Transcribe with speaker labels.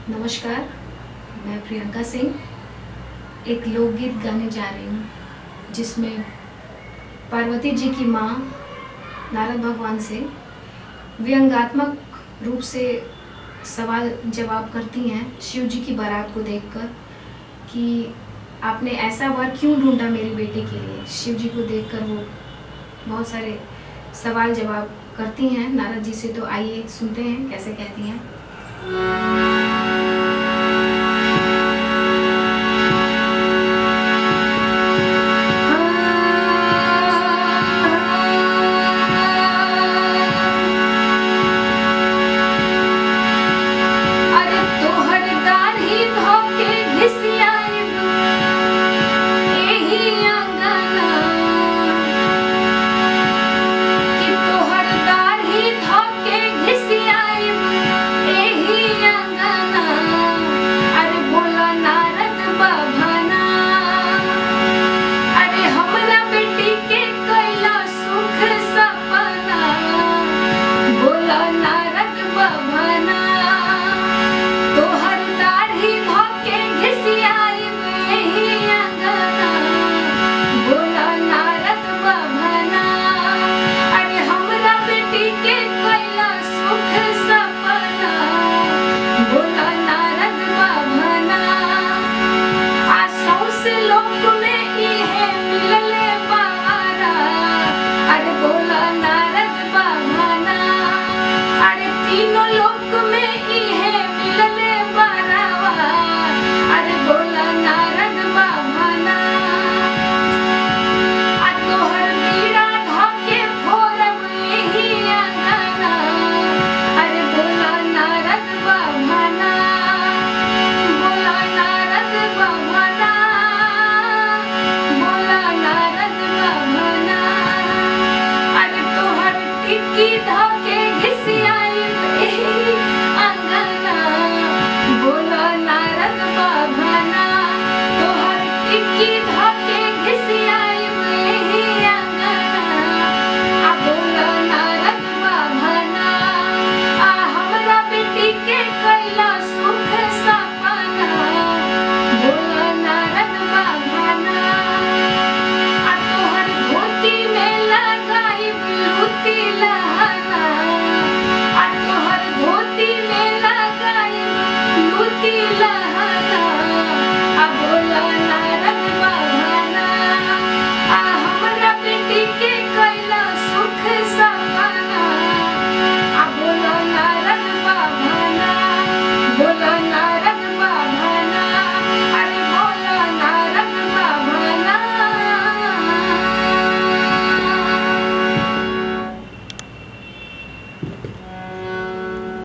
Speaker 1: नमस्कार, मैं प्रियंका सिंह एक लोकगीत गाने जा रही हूँ जिसमें पार्वती जी की माँ नारद भगवान से व्यंग्यात्मक रूप से सवाल जवाब करती हैं शिव जी की बारात को देखकर कि आपने ऐसा वर क्यों ढूंढा मेरी बेटी के लिए। शिव जी को देखकर वो बहुत सारे सवाल जवाब करती हैं नारद जी से। तो आइए सुनते हैं कैसे कहती हैं।
Speaker 2: लहना